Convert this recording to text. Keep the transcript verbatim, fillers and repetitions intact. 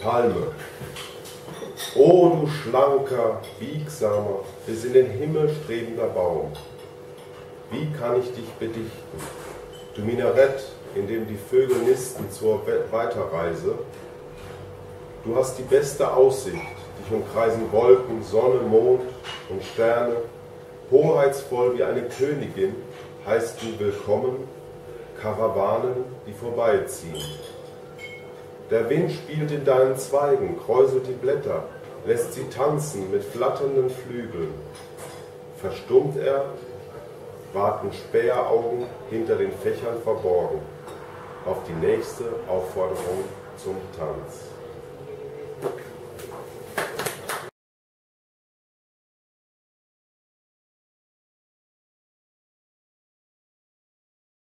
Palme. O du schlanker, biegsamer, bis in den Himmel strebender Baum, wie kann ich dich bedichten, du Minarett, in dem die Vögel nisten zur Weiterreise? Du hast die beste Aussicht, dich umkreisen Wolken, Sonne, Mond und Sterne, hoheitsvoll wie eine Königin heißt du willkommen, Karawanen, die vorbeiziehen. Der Wind spielt in deinen Zweigen, kräuselt die Blätter, lässt sie tanzen mit flatternden Flügeln. Verstummt er, warten Späheraugen hinter den Fächern verborgen auf die nächste Aufforderung zum Tanz.